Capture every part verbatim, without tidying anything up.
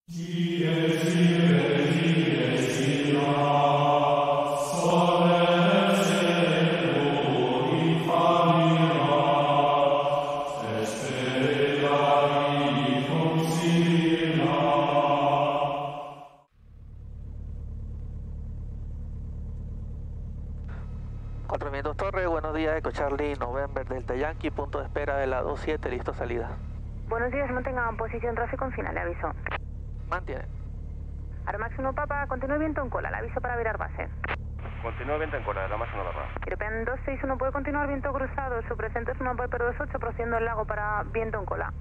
cuatro vientos Torre, buenos días, Eco Charlie, November Delta Yankee, punto de espera de la dos siete, listo salida. Buenos días, mantengan posición tráfico en final, le aviso. Mantiene. Aeromax uno Papa, continúe viento en cola, le aviso para virar base. Continúa viento en cola, Aeromax uno Papa. European dos seis uno puede continuar viento cruzado, su presente es una Piper dos ocho, procediendo el lago para viento en cola.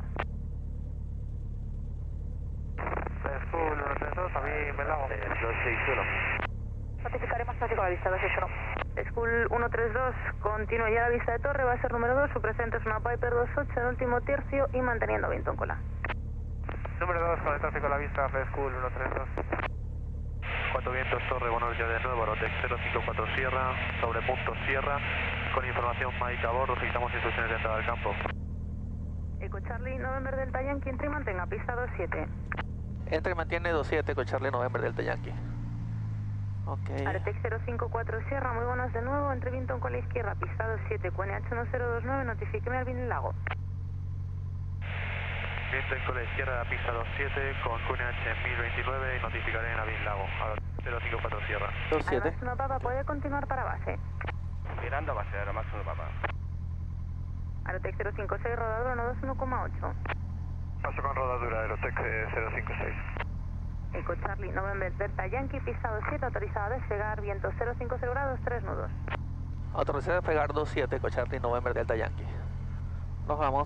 School uno tres dos, a mí me lago. dos seis uno. Ratificaré más tráfico a la vista, dos seis uno. School uno tres dos, continúa ya a la vista de torre, va a ser número dos, su presente es una Piper dos ocho en último tercio y manteniendo viento en cola. Número dos, con el tráfico a la vista, School uno tres dos. cuatro vientos Torre, buenos días de nuevo, Aerotex cero cinco cuatro Sierra, sobre punto Sierra, con información Mike a bordo, citamos instrucciones de entrada al campo. Eco Charlie, November Delta Yankee, entre y mantenga pista dos siete. Entre y mantiene dos siete, Eco Charlie, November Delta Yankee. Ok. Aerotex cero cinco cuatro Sierra, muy buenas de nuevo, entre viento con la izquierda, pista dos siete, Q N H uno cero dos nueve, notifíqueme al bien lago. Viento en cola izquierda, pista dos siete, con Q N H mil veintinueve y notificaré en Avín Lago, Aerotex cero cinco cuatro Sierra. dos siete. Aeromax uno Papa, puede continuar para base. Mirando a base, Aeromax uno Papa. Aerotex cero cinco seis, rodadura uno dos uno coma ocho. Paso con rodadura, Aerotex cero cinco seis. Eco Charlie, November Delta Yankee, pista dos siete, autorizado a despegar, viento cero cinco cero grados, tres nudos. Autorizado a despegar dos siete, Eco Charlie, November Delta Yankee. Nos vamos.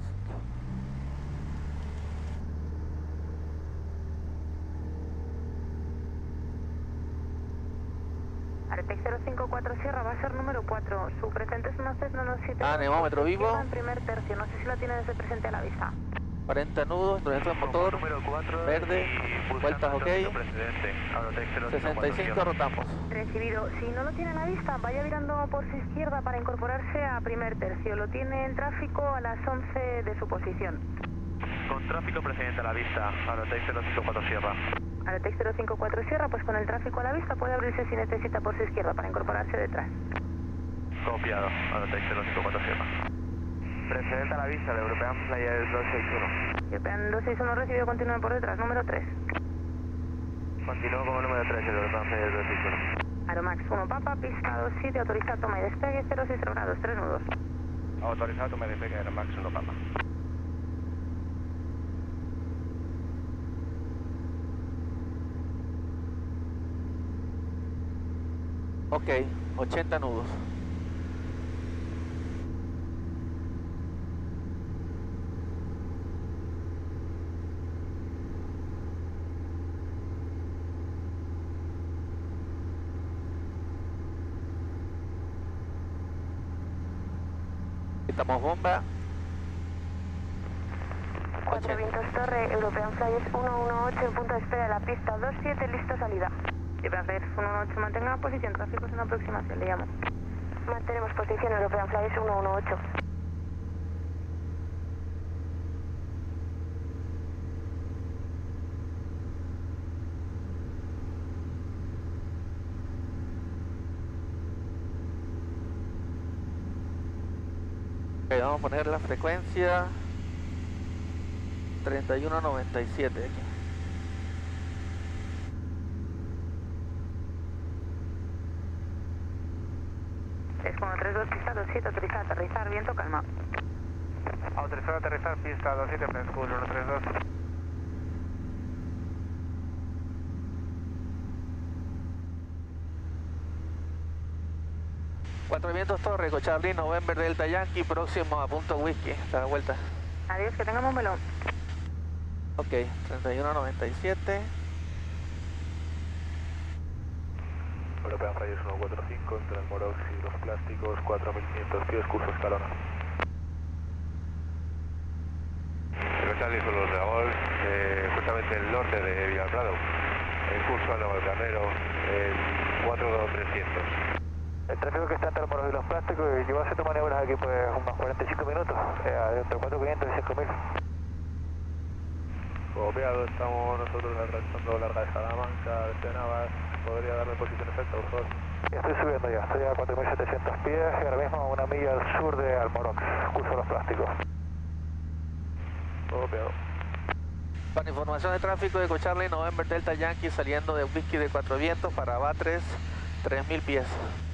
Aerotex cero cinco cuatro Sierra, va a ser número cuatro, su presente es una Cessna uno siete. Ah, anemómetro vivo. En primer tercio, no sé si la tiene desde presente a la vista. cuarenta nudos, introducción de motor, Número cuatro, verde, y vueltas ok, precedente, Aerotex cero cinco sesenta y cuatro cinco, Sierra. rotamos. Recibido. Si no lo tiene a la vista, vaya virando por su izquierda para incorporarse a primer tercio. Lo tiene en tráfico a las once de su posición. Con tráfico precedente a la vista, Aerotex cero cinco cuatro Sierra. Aerotex cero cinco cuatro Sierra, pues con el tráfico a la vista puede abrirse si necesita por su izquierda para incorporarse detrás. Copiado, Aerotex cero cinco cuatro Sierra. Precedente a la vista, de European Flyer dos seis uno. European dos seis uno recibido, continúe por detrás, número tres. Continúo como número tres, el European Flyer dos seis uno. Aeromax uno Papa, pista dos siete, autoriza toma y despegue, cero seis grados, tres nudos. Autorizado toma y despegue, Aeromax uno Papa. Ok, ochenta nudos. Quitamos bomba. Cuatro vientos Torre, European Flyers uno uno ocho en punto de espera de la pista dos siete, listo salida. European Flyers uno uno ocho, mantenga posición, tráfico es una aproximación, le llamo. Mantenemos posición, European Flyers uno uno ocho. Ok, vamos a poner la frecuencia treinta y uno noventa y siete aquí. tres uno tres dos, pista dos siete, autoriza aterrizar, viento calma. Autorizado a aterrizar, pista dos siete, School uno tres dos. Cuatro vientos Torre, Eco Charlie, November Delta Yankee, próximo a punto Whisky, hasta la vuelta. Adiós, que tengamos un melón. Ok, treinta y uno noventa y siete. European Flyer uno cuatro cinco, entre el Morox y los plásticos, cuatro mil quinientos pies, curso Escalona. Charlie son los de Agol, eh, justamente el norte de Villalprado, el curso a Navalcarnero, el cuatro trescientos. El tráfico que está entre el Morox y los plásticos, y yo voy a hacer tu maniobras aquí pues unos cuarenta y cinco minutos, eh, entre cuatro mil quinientos y cinco mil. Copiado, estamos nosotros arrastrando larga de Salamanca, desde Navas. ¿Podría darme posición exacta, por favor? Estoy subiendo ya, estoy a cuatro mil setecientos pies y ahora mismo a una milla al sur de Almorox, curso los plásticos. Copiado. Para información de tráfico de Charlie November Delta Yankee saliendo de Whisky de Cuatro Vientos para Batres, tres mil pies.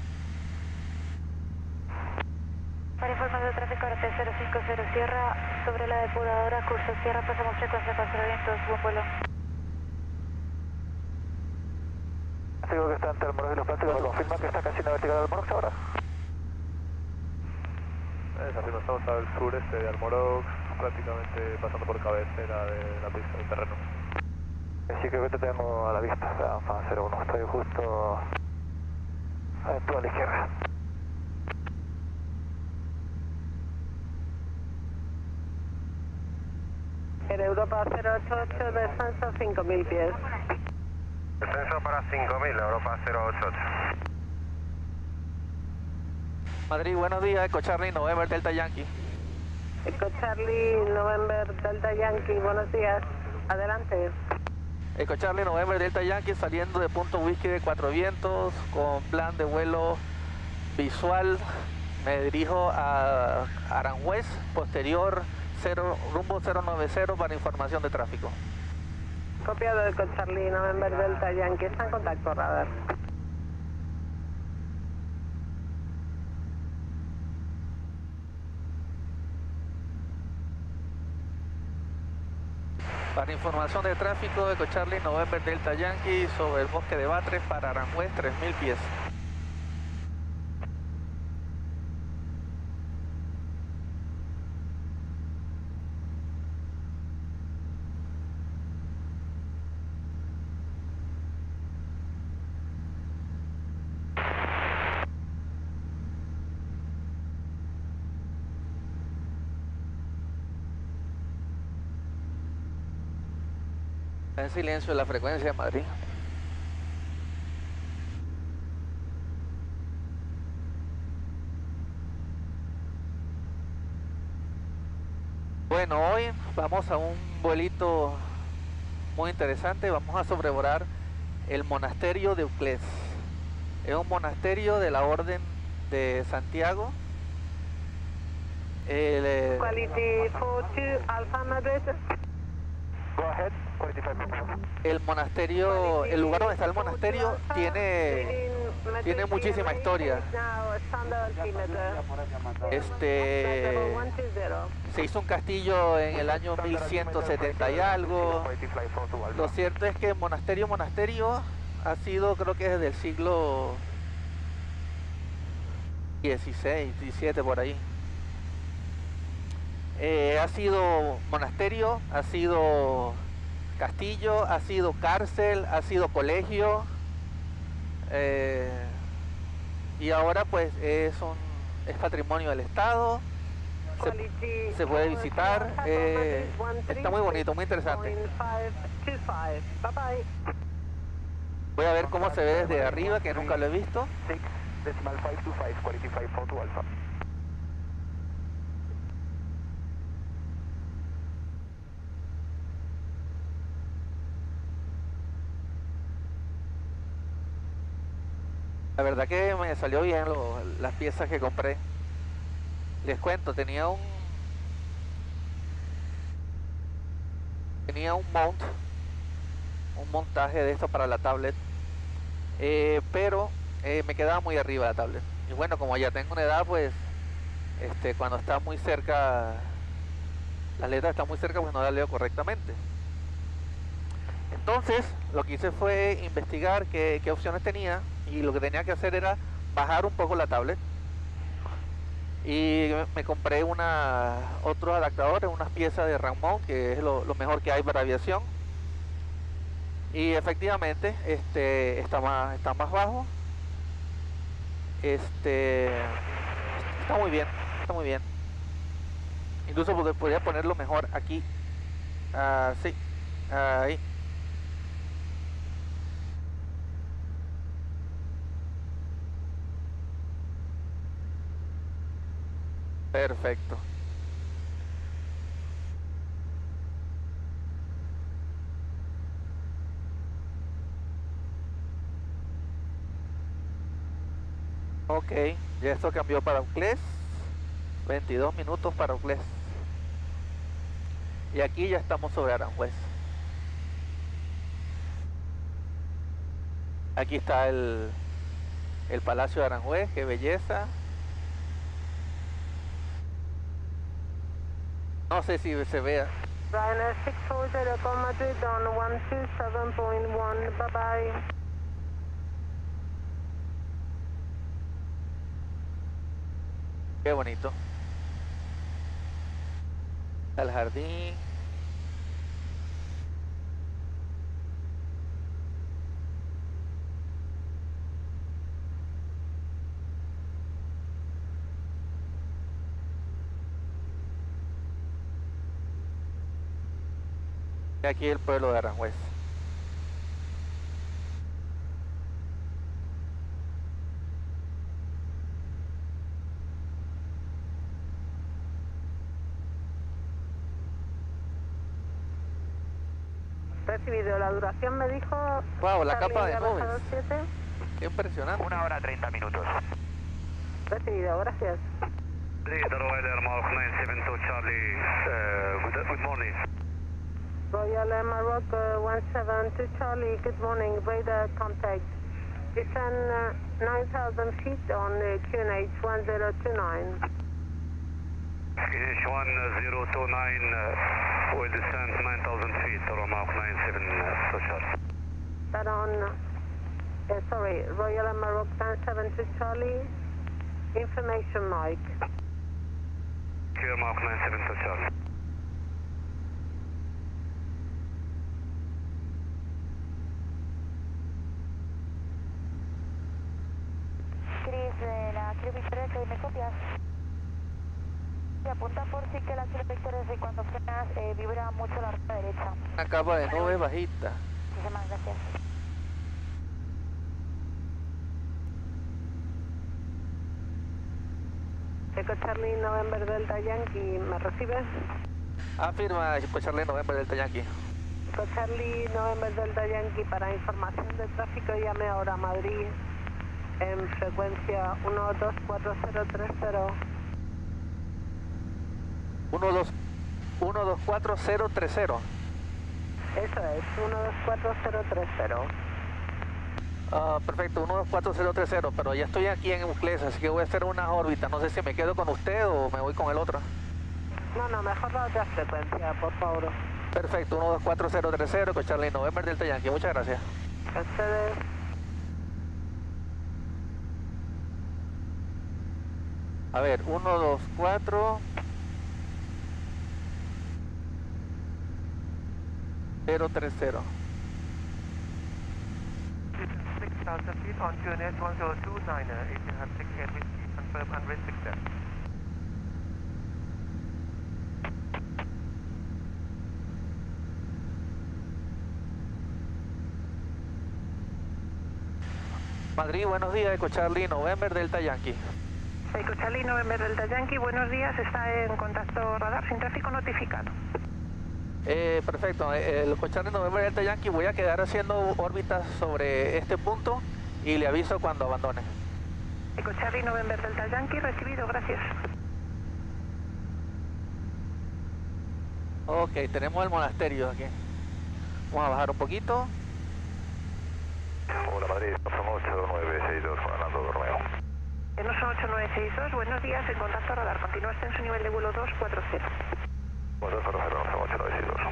Para información de tráfico, R T cero cinco cero Sierra, sobre la depuradora, curso Sierra, pasamos frecuencia Cuatro Vientos, buen vuelo. Digo que está entre Almorox y los plásticos, ¿me confirma que está casi en la vertical de Almorox ahora? Es así, nos estamos al sureste de Almorox, prácticamente pasando por cabecera de la pista del terreno. Sí, que te tengo a la vista, Alfa cero uno, estoy justo a tu a la izquierda. En Europa cero ocho ocho, descenso cinco mil pies. Descenso para cinco mil, Europa cero ocho ocho. Madrid, buenos días, Eco Charlie November Delta Yankee. Eco Charlie November Delta Yankee, buenos días. Adelante. Eco Charlie November Delta Yankee saliendo de punto Whisky de Cuatro Vientos con plan de vuelo visual. Me dirijo a Aranjuez, posterior cero, rumbo cero noventa para información de tráfico. Copiado Eco Charlie November Delta Yankee, está en contacto radar. Para información de tráfico, Eco Charlie November Delta Yankee sobre el bosque de Batres para Aranjuez, tres mil pies. Está en silencio la frecuencia de Madrid. Bueno, hoy vamos a un vuelito muy interesante. Vamos a sobrevolar el monasterio de Uclés. Es un monasterio de la Orden de Santiago. El, eh, Quality cuarenta y dos, Alpha Madrid. Go ahead, cuarenta y cinco. El monasterio, el lugar donde está el monasterio tiene, tiene muchísima historia. Este, se hizo un castillo en el año mil ciento setenta y algo. Lo cierto es que el monasterio, monasterio ha sido, creo que desde el siglo dieciséis, diecisiete por ahí. Eh, ha sido monasterio, ha sido castillo, ha sido cárcel, ha sido colegio, eh, y ahora pues es un es patrimonio del Estado. Se, se puede visitar, eh, está muy bonito, muy interesante. Voy a ver cómo se ve desde arriba, que nunca lo he visto. La verdad que me salió bien lo, las piezas que compré. Les cuento, tenía un tenía un mount, un montaje de esto para la tablet, eh, pero eh, me quedaba muy arriba la tablet. Y bueno, como ya tengo una edad, pues este, cuando está muy cerca, las letras están muy cerca, pues no las leo correctamente. Entonces, lo que hice fue investigar qué, qué opciones tenía, y lo que tenía que hacer era bajar un poco la tablet. Y me compré una, otros adaptadores, unas piezas de RAM mount, que es lo, lo mejor que hay para aviación. Y efectivamente, este, está más, está más bajo. Este, está muy bien, está muy bien. Incluso podría ponerlo mejor aquí. Así, ahí. Perfecto. Ok, ya esto cambió para Auclés. veintidós minutos para Auclés. Y aquí ya estamos sobre Aranjuez. Aquí está el, el Palacio de Aranjuez, qué belleza. No sé si se vea. Ryanair six four zero from Madrid on one two seven point one, bye bye. Qué bonito. El jardín. Y aquí el pueblo de Aranjuez. Recibido, la duración me dijo... Wow, la capa de Charlie, nubes. siete. Qué impresionante. Una hora treinta minutos. Recibido, gracias. Royal Maroc nine seven two Charlie, uh, good, good morning. Royal Air Maroc uh, one seven two Charlie, good morning, radar contact. Descend uh, nine thousand feet on uh, Q N H one zero two nine. Q N H one zero two nine uh, will descend nine thousand feet, Royal Maroc nine seven two Charlie. That on, uh, sorry, Royal Air Maroc nine seven two Charlie, information mic. Royal Maroc nine seven two Charlie. Chris, de la Kilo Victoria, que me copias. Y apunta por sí que la Kilo Victoria, y cuando frenas eh, vibra mucho la rueda derecha. Una capa de nubes bajita. Muchísimas gracias. Eco Charlie November Delta Yankee, ¿me recibe? Afirma, Charlie November Delta Yankee. Eco Charlie November Delta Yankee, para información de tráfico llame ahora a Madrid en frecuencia uno dos cuatro cero tres cero. uno dos cuatro cero tres cero. Eso es, uno dos cuatro cero tres cero. Ah, perfecto, uno dos cuatro cero tres cero, pero ya estoy aquí en Auclés, así que voy a hacer una órbita. No sé si me quedo con usted o me voy con el otro. No, no, mejor la otra frecuencia, por favor. Perfecto, uno dos cuatro cero tres cero con Charlie November Delta Yankee. Muchas gracias. A ustedes. A ver, uno dos cuatro cero tres cero. six thousand feet on Q N H one zero two nine, uh, if you have six eight whiskey, confirm and risk success. Madrid, buenos días, Eco Charlie November Delta Yankee. Eco Charlie November Delta Yankee, buenos días, está en contacto radar sin tráfico notificado. Eh, perfecto, eh, el Eco Charlie November Delta Yankee, voy a quedar haciendo órbitas sobre este punto y le aviso cuando abandone. Eco Charlie November Delta Yankee, recibido, gracias. Ok, tenemos el monasterio aquí. Vamos a bajar un poquito. Hola Madrid, ocho nueve seis dos con Arnaldo Romeo. En ocho nueve seis dos, buenos días, en contacto radar, continúa en su nivel de vuelo dos cuatro cero. dos cuatro cero, ocho nueve seis dos.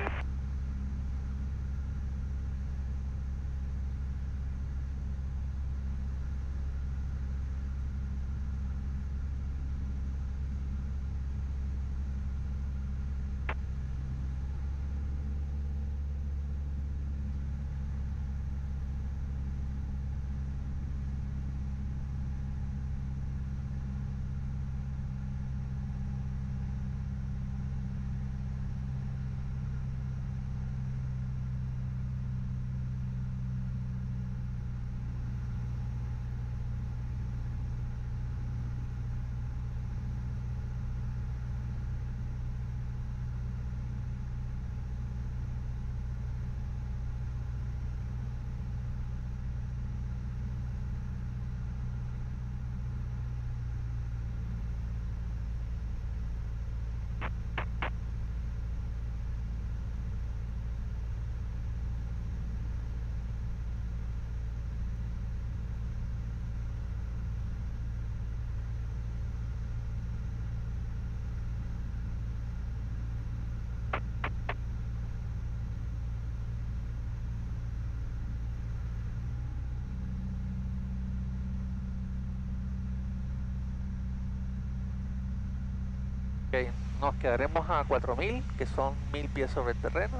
nos quedaremos a cuatro mil, que son mil pies sobre el terreno.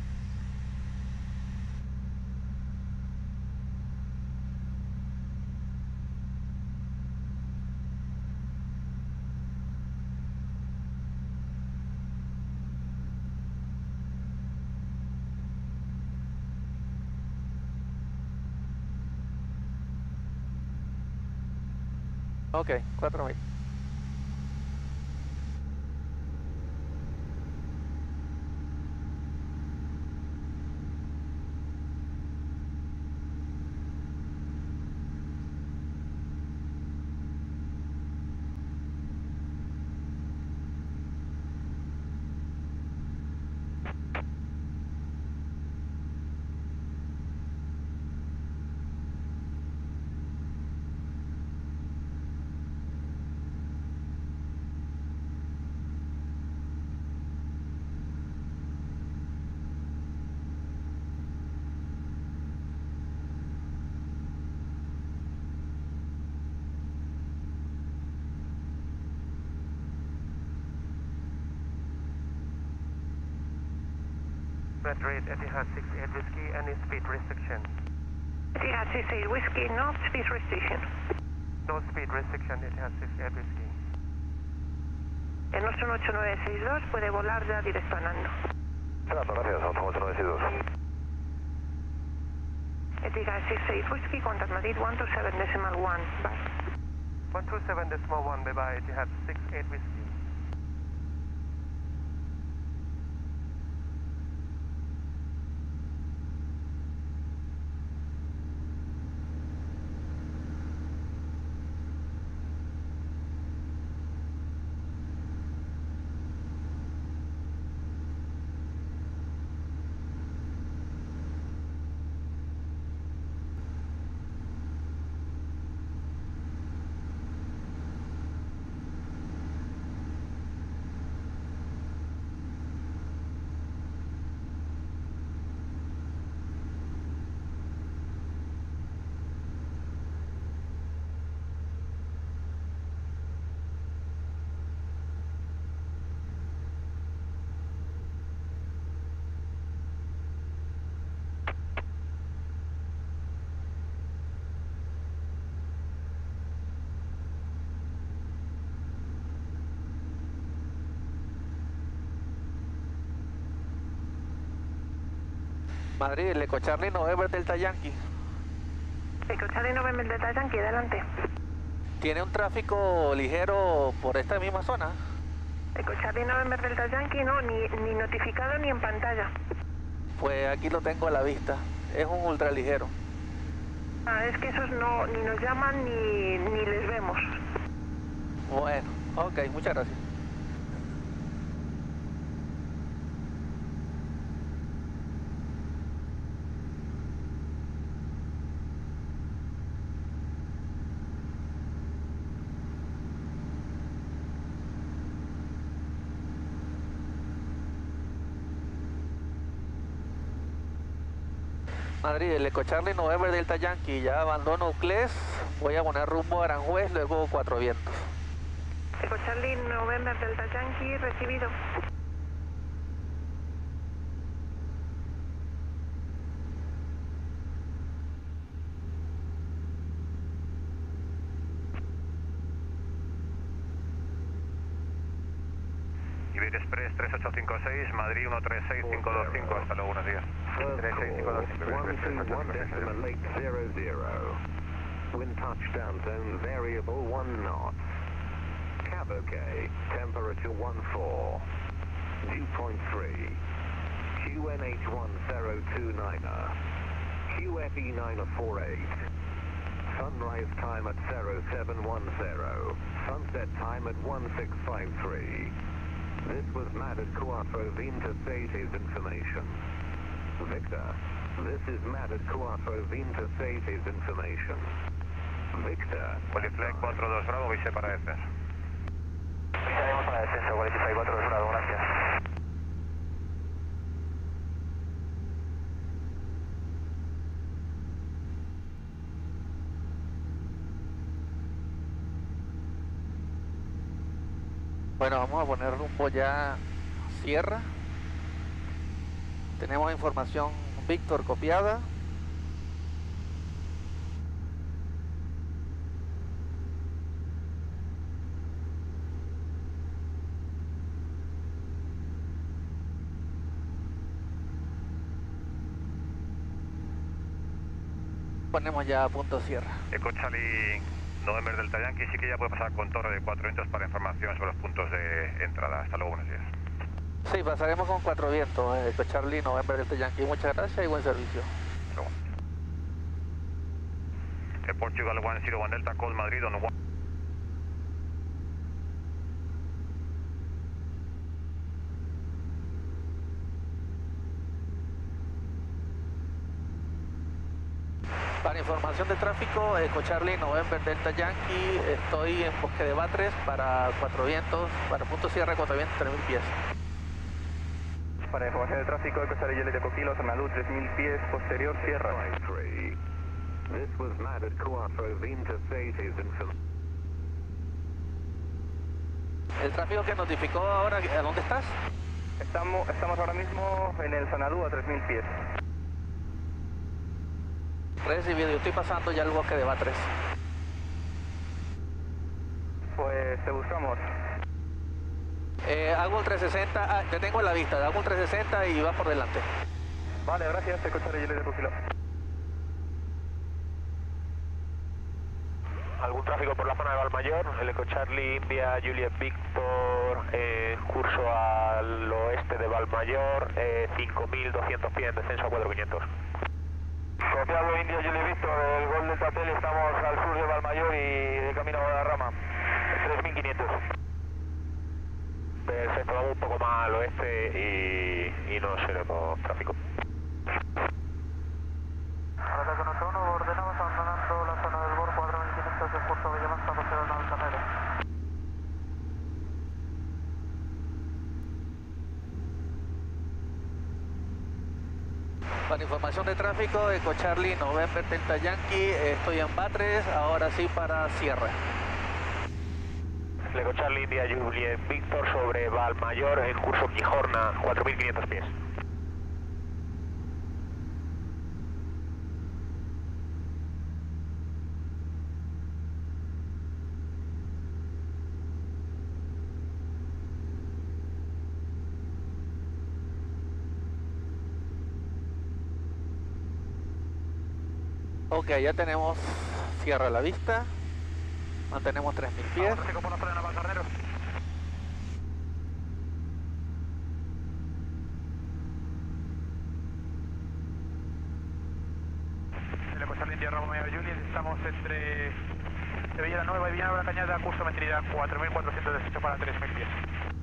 Ok, cuatro mil. Madrid, Etihad six eight Whiskey, any speed restriction? Etihad six eight Whiskey, no speed restriction. No speed restriction, Etihad six eight Whiskey. El nuestro ocho nueve seis dos puede volar ya directo a Nando. Trato, gracias, ocho nueve seis dos. Etihad six eight Whiskey, contact Madrid one two seven decimal one. Bye. one two seven decimal one, bye bye, Etihad six eight Whiskey. Madrid, el Eco Charlie November Delta Yankee. Eco Charlie November Delta Yankee, adelante. ¿Tiene un tráfico ligero por esta misma zona? Eco Charlie November Delta Yankee, no, ni, ni notificado ni en pantalla. Pues aquí lo tengo a la vista, es un ultraligero. Ah, es que esos no, ni nos llaman ni, ni les vemos. Bueno, ok, muchas gracias. Madrid, el Eco Charlie November Delta Yankee, ya abandono Uclés, voy a poner rumbo a Aranjuez, luego Cuatro Vientos. Eco Charlie November Delta Yankee, recibido. Iberia Express tres ocho cinco seis, Madrid uno tres seis cinco dos cinco, hasta luego, buenos días. tres seis cinco dos cinco, one two one decimal eight zero zero. Wind touchdown zone variable one knot. Cab okay, temperature one four. Dew point three. Q N H one zero two niner. Q F E niner four eight. Sunrise time at zero seven one zero. Sunset time at one six five three. This was Madrid Cuatro Vientos Cities information. Victor, this is Madrid Cuatro Vientos Cities information. Victor. Qualify cuatro dos Bravo, vise para descenso. Salimos para descenso, Qualify cuatro dos Bravo, gracias. Bueno, vamos a poner rumbo ya Sierra. Tenemos información Víctor copiada. Ponemos ya a punto Sierra. Eco Charlie November Delta Yankee, sí que ya puede pasar con torre de cuatro vientos para información sobre los puntos de entrada. Hasta luego, buenos días. Sí, pasaremos con cuatro vientos, eh, Eco Charlie November Delta Yankee. Muchas gracias y buen servicio. Hasta luego. Eh, Portugal uno cero uno Delta, call Madrid on one. Para información de tráfico, Eco Charlie November Delta Yankee, estoy en Bosque de Batres para cuatro vientos, para punto Sierra, cuatro vientos, tres mil pies. Para información de tráfico, Eco Charlie de Copilo, zona luz, tres mil pies, posterior Sierra. This was mad at Cuatro Vientos eighties in Phil- El tráfico que notificó ahora, ¿a dónde estás? Estamos, estamos ahora mismo en el Sanadú a tres mil pies. Recibido, yo estoy pasando ya el Bosque de Batres. Pues te buscamos. Eh, hago un trescientos sesenta, ah, te tengo en la vista, hago un trescientos sesenta y vas por delante. Vale, gracias, Eco Charlie de Copilo. ¿Algún tráfico por la zona de Valmayor? El Eco Charlie India Juliet Victor, eh, curso al oeste de Valmayor, eh, cinco mil doscientos pies, descenso a cuatro mil quinientos. Copiado India Juliet Victor, el Gol del Tatel, estamos al sur de Valmayor y de camino a Guadarrama, tres mil quinientos. Perfecto, vamos un poco más al oeste y, y no seremos tráfico. Ahora que nuestro uno ordenamos abandonando la zona del B O R cuatro mil quinientos de curso Villamasta, paseo de Altamero. Para información de tráfico, Eco Charlie November Delta Yankee, estoy en Batres, ahora sí para Sierra. Eco Charlie India Juliet Victor sobre Valmayor en curso Quijorna, cuatro mil quinientos pies. Ok, ya tenemos Sierra a la vista, mantenemos tres mil pies. Tráfico por la zona de Navalcarnero. El Eco Charlie India Romeo Juliet, estamos entre Sevilla la Nueva y Villanueva la Cañada, curso metrilidad cuatro mil cuatrocientos dieciocho para tres mil pies.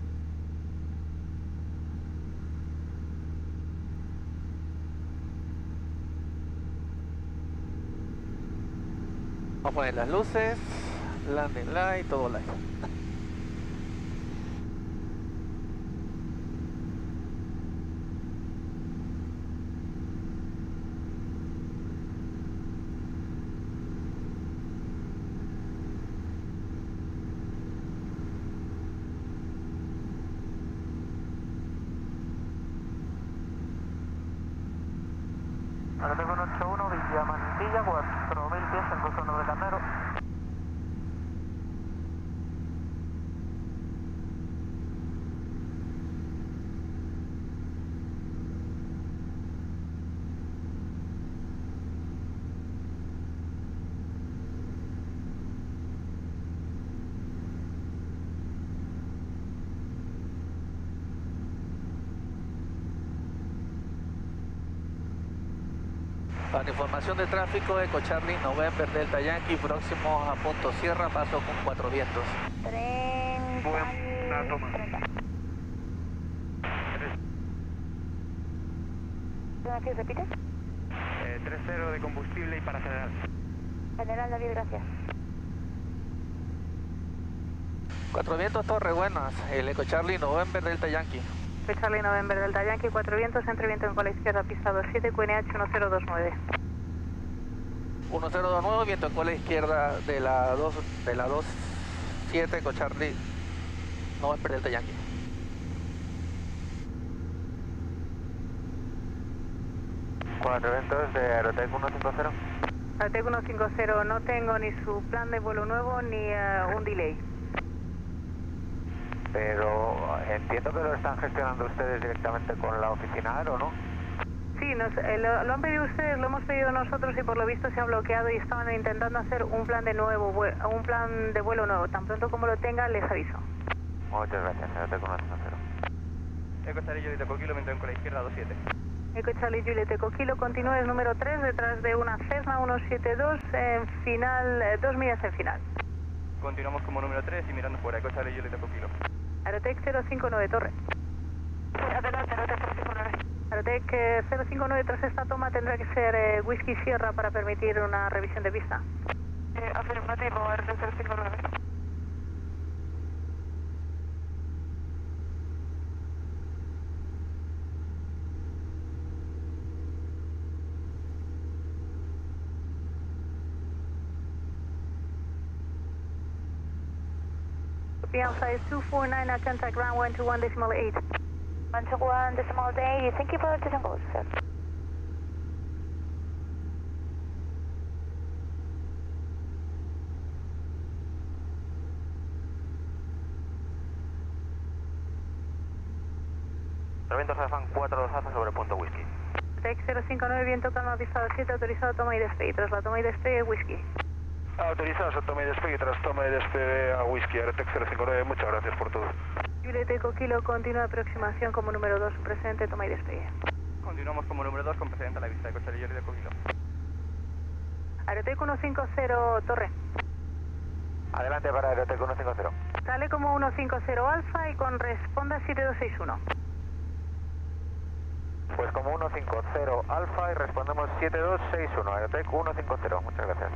Vamos a poner las luces, landing light, todo light. Ahora tengo un ocho uno, Villamantilla, cuatro mil pies en curso de Carnero. Para información de tráfico, Eco Charlie November Delta Yankee, próximo a punto Sierra, paso con cuatro vientos. Buena toma. ¿Qué repites? Eh, tres cero de combustible y para general. General David, gracias. Cuatro vientos, torre buenas, el Eco Charlie November Delta Yankee. Eco Charlie November Delta Yankee, cuatro vientos, entre viento en cola izquierda, pista dos siete, Q N H uno cero dos nueve. uno cero dos nueve, viento en cola izquierda de la dos, de la dos siete, Eco Charlie November Delta Yankee. Cuatro eventos de Aerotech ciento cincuenta. Aerotech ciento cincuenta, no tengo ni su plan de vuelo nuevo ni uh, un delay. Pero entiendo que lo están gestionando ustedes directamente con la oficina Aero, ¿no? Sí, nos, eh, lo, lo han pedido ustedes, lo hemos pedido nosotros y por lo visto se ha bloqueado y estaban intentando hacer un plan de nuevo, un plan de vuelo nuevo. Tan pronto como lo tengan les aviso. Muchas gracias, Aerotech ciento cincuenta. Eco Charlie Juliet Eco Kilo, mantengo con la izquierda dos siete. Eco Charlie Juliet Eco Kilo, continúes número tres detrás de una Cessna ciento setenta y dos en final, eh, dos millas en final. Continuamos como número tres y mirando fuera, Eco Charlie Juliet Eco Kilo. Aerotech cero cinco nueve, torre. Adelante, Aerotech cero cinco nueve. Aerotech eh, cero cinco nueve, tras esta toma tendrá que ser eh, Whisky Sierra para permitir una revisión de pista. Eh, afirmativo, Aerotech cero cinco nueve. European Flight two four nine, at contact ground one two one decimal eight. one two one decimal eight, thank you for the tango, sir. Vientos Alfan cuatro dos Alfa sobre punto Whisky. Aerotech cero cinco nueve, viento calma, pista siete, autorizado toma y despegue. Tras la toma y despegue, Whisky. Autorizados a toma y despegue, tras toma y despegue a Whisky, Aerotech cero cinco nueve, muchas gracias por todo. Juliet Eco Kilo, continua aproximación como número dos, presente, toma y despegue. Continuamos como número dos con precedente a la vista, Eco Charlie Juliet Eco Kilo. Aerotech ciento cincuenta, torre. Adelante para Aerotech ciento cincuenta. Sale como ciento cincuenta Alfa y con responda siete dos seis uno. Pues como ciento cincuenta Alfa y respondemos siete dos seis uno, Aerotech ciento cincuenta, muchas gracias.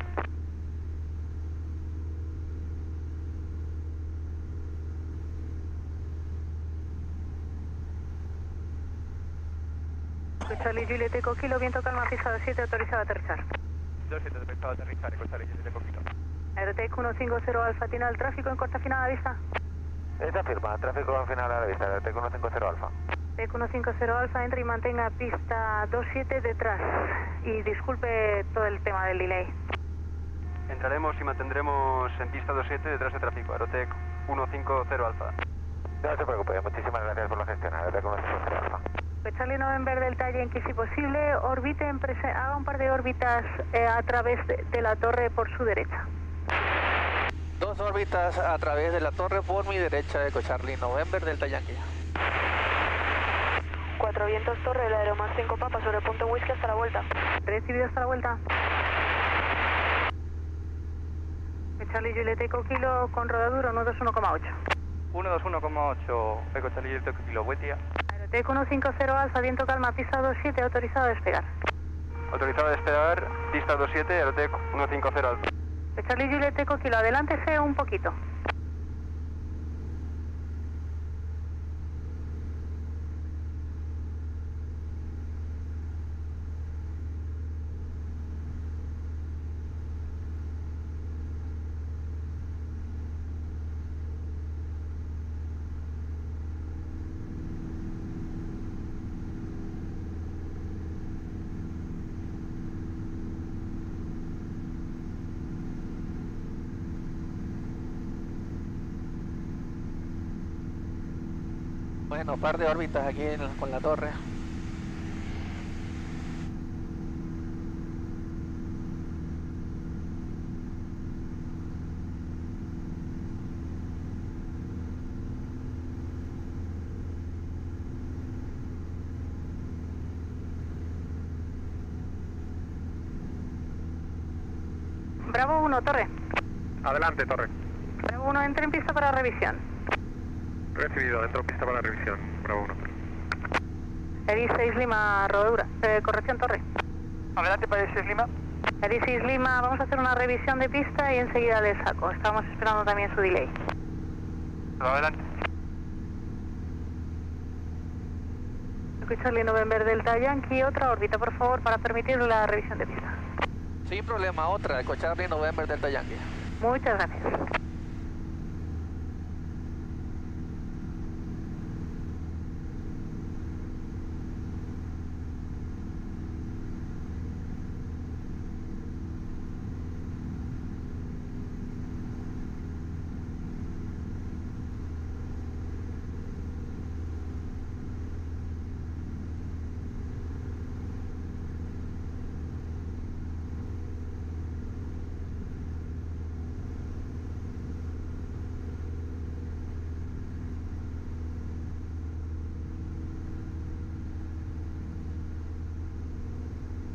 Charlie Juliet Eco Kilo, viento calma, pista siete, autorizado a aterrizar. dos siete, autorizado a aterrizar, Eco Charlie Juliet Eco Kilo. Aerotech ciento cincuenta Alfa, tiene el tráfico en corta final a la vista. Esta firma, tráfico en final a la vista, Aerotech ciento cincuenta Alfa. Aerotech ciento cincuenta Alfa, entre y mantenga pista dos siete detrás. Y disculpe todo el tema del delay. Entraremos y mantendremos en pista dos siete detrás de tráfico, Aerotech ciento cincuenta Alfa. No se preocupe, muchísimas gracias por la gestión, Aerotech ciento cincuenta Alfa. Pues Charlie November Delta Yankee, si posible, orbite en prese- haga un par de órbitas eh, a través de, de la torre por su derecha. Dos órbitas a través de la torre por mi derecha, Eco Charlie November Delta Yankee. Cuatro vientos, torre, el aero más cinco papas sobre punto Whisky hasta la vuelta. Recibido hasta la vuelta. Charlie Juliet Eco Kilo con rodadura uno dos uno coma ocho. uno dos uno coma ocho, Eco Charlie Juliet Eco Kilo, buen día. Aerotech ciento cincuenta Alfa, viento calma, pista dos siete, autorizado a despegar. Autorizado a despegar, pista dos siete, Aerotech ciento cincuenta Alfa. Charlie Juliet Eco Kilo, adelántese un poquito. Bueno, par de órbitas aquí en, con la torre. Bravo uno, torre. Adelante, torre. Bravo uno, entra en pista para revisión. Recibido, dentro pista para la revisión. Bravo uno. Eri seis Lima, rodadura. Eh, corrección, torre. Adelante para seis Lima. Eri seis Lima, vamos a hacer una revisión de pista y enseguida le saco. Estamos esperando también su delay. Adelante. Charlie November Delta Yankee, otra órbita, por favor, para permitir la revisión de pista. Sin problema, otra, Eco Charlie November Delta Yankee. Muchas gracias.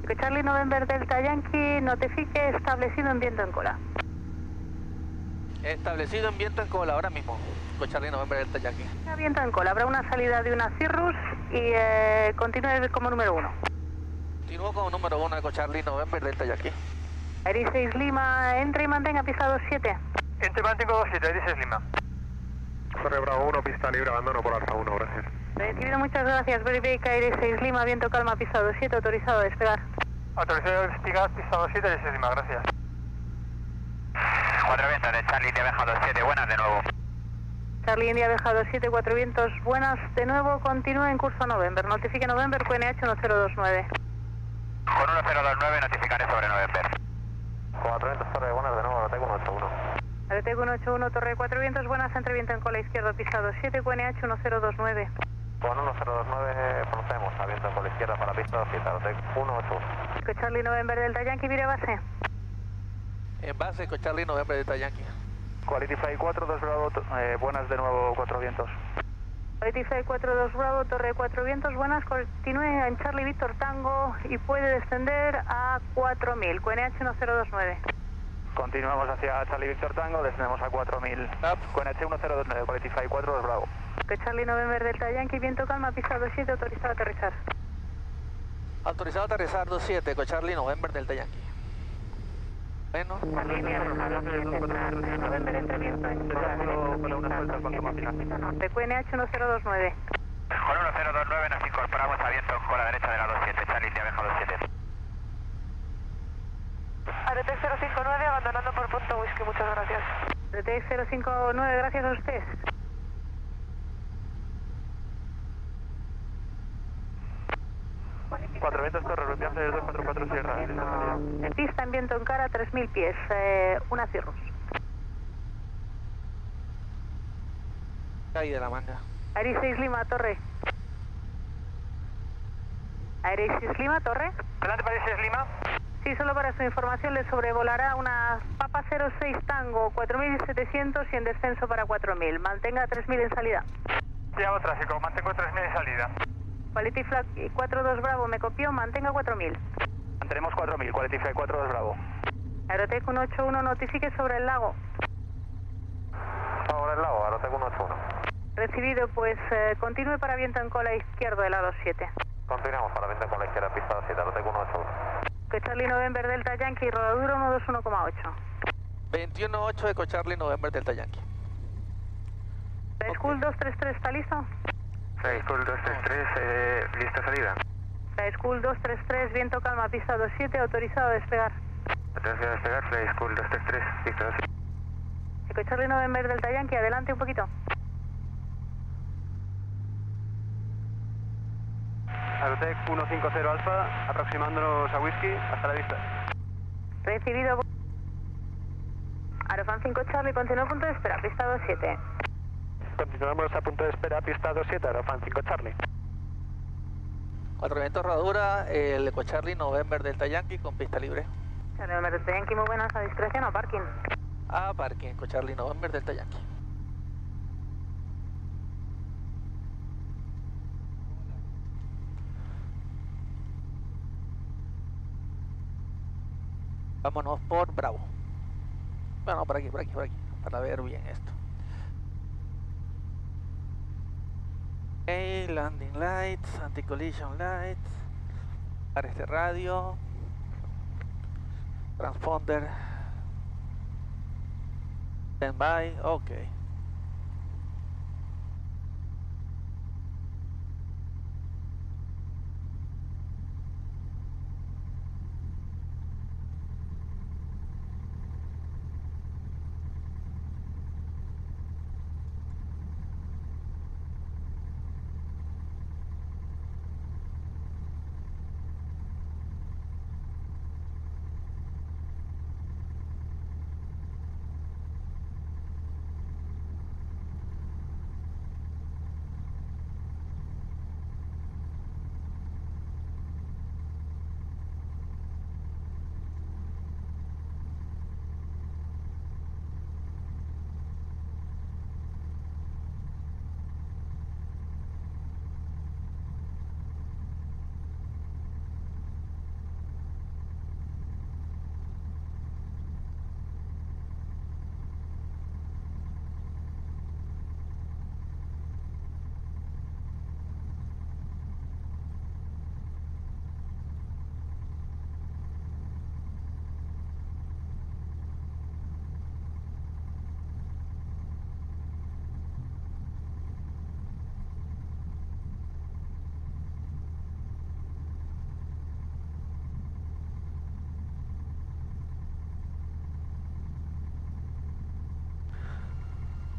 Charlie November Delta Yankee, notifique establecido en viento en cola. Establecido en viento en cola ahora mismo. Charlie November Delta Yankee. Viento en cola, habrá una salida de una Cirrus y eh, continúe como número uno. Continúo como número uno de Charlie November Delta Yankee. Iris seis Lima, entre y mantenga pista dos siete. Entre mantengo dos siete, Iris seis Lima. Torre Bravo uno, pista libre, abandono por Alfa uno, gracias. Recibido, muchas gracias. Verifica Iris seis Lima, viento calma, pista dos siete, autorizado a despegar. Autorizado a despegar, pista dos siete, Iris seis Lima, gracias. Cuatro vientos de Charlie India Beja dos siete, buenas de nuevo. Charlie India Beja dos siete, cuatro vientos, buenas de nuevo, continúe en curso November. Notifique November, Q N H uno cero dos nueve. Con uno cero dos nueve notificaré sobre November. cuatro vientos, Torre, buenas de nuevo, Aeroteco uno ocho uno. Aeroteco uno ocho uno, Torre cuatro vientos, buenas, entre viento en cola izquierda, pista dos siete, Q N H uno cero dos nueve. Con uno cero dos nueve procedemos a viento con la izquierda para pista dos siete, Aeroteco uno ocho uno. Charlie November Delta Yankee, vire base. En base con Charlie November Delta Yankee. Quality Flight cuatro dos Bravo, eh, buenas de nuevo, cuatro vientos. Quality Flight cuatro dos Bravo, Torre cuatro vientos, buenas, continúe en Charlie Víctor Tango y puede descender a cuatro mil, Q N H uno cero dos nueve. Continuamos hacia Charlie Victor Tango, descendemos a cuatro mil. Q N H uno cero dos nueve, Quality Flight cuatro dos Bravo. Charlie November Delta Yankee, viento calma, pista dos siete, autorizado a aterrizar. Autorizado a aterrizar dos siete con Charlie November Delta Yankee. Bueno. Para una suelta con toma final. De Q N H uno cero dos nueve. Con uno cero dos nueve nos incorporamos a viento con la derecha de la dos siete, Charlie India Beja dos siete. Aerotex cero cinco nueve, abandonando por punto whisky, muchas gracias. Aerotex cero cinco nueve, gracias a usted. Cuatro vientos, Torre, Rupián seis dos cuatro cuatro Sierra. En pista en viento en cara, tres mil pies, eh, una Cirrus. Ahí de la manga. Iris seis Lima, Torre. Iris seis Lima, Torre. Adelante para Iris seis Lima. Sí, solo para su información le sobrevolará una Papa cero seis Tango, cuatro mil setecientos y en descenso para cuatro mil. Mantenga tres mil en salida. Llevo tráfico, mantengo tres mil en salida. Quality Flag cuatro dos Bravo, me copió, mantenga cuatro mil. Mantenemos cuatro mil, Quality Flight cuatro dos Bravo. Aerotec uno ocho uno, notifique sobre el lago. Sobre el lago, Aeroteco uno ocho uno. Recibido, pues eh, continúe para viento en cola izquierdo de la dos siete. Continuamos para viento con la izquierda, pista dos siete, Aeroteco uno ocho uno. Que Charlie November Delta Yankee, rodadura uno dos uno coma ocho. veintiuno ocho de Charlie November Delta Yankee. La School dos tres tres, ¿está listo? Flight School dos tres tres, eh, lista salida. La School dos tres tres, viento calma, pista dos siete, autorizado a despegar. Autorizado a despegar, Flight School dos tres tres, pista dos siete. Que Charlie November Delta Yankee, adelante un poquito. Aerotec uno cinco cero Alfa, aproximándonos a Whisky, hasta la vista. Recibido. Aerofan cinco Charlie, continúa a punto de espera, pista dos siete. Continuamos a punto de espera, pista dos siete, Aerofan cinco Charlie. Cuatro vientos rodadura, el Eco Charlie November Delta Yankee con pista libre. Charlie November Delta Yankee, muy buenas, a discreción o parking. A parking con Charlie November Delta Yankee. Vámonos por Bravo. Bueno, por aquí, por aquí, por aquí, para ver bien esto. Ok, landing lights, anti-collision lights, pares de radio, transponder, standby, ok.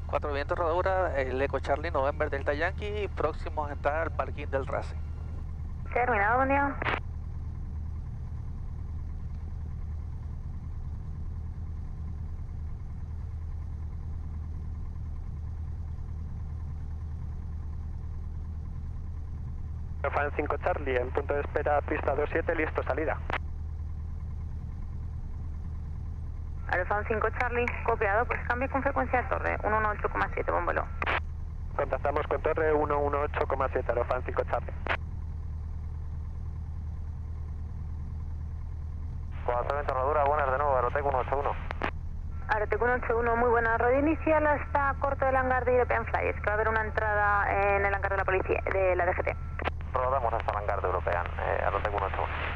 Cuatro vientos rodadura, el Eco Charlie November Delta Yankee, próximos a entrar al parking del Racing. Terminado, buen día. Fan cinco Charlie, en punto de espera, pista dos siete, listo, salida. Aerofan cinco Charlie, copiado, pues cambie con frecuencia de torre, ciento dieciocho coma siete, buen vuelo. Contactamos con torre ciento dieciocho coma siete, Aerofan cinco Charlie. Cuatro vientos rodadura, buenas de nuevo, Aerotec ciento ochenta y uno. Aerotec ciento ochenta y uno, muy buena. Radio inicial hasta corto del hangar de European Flyers, que va a haber una entrada en el hangar de la policía, de la D G T. Rodamos hasta el hangar de European, eh, Aerotec ciento ochenta y uno.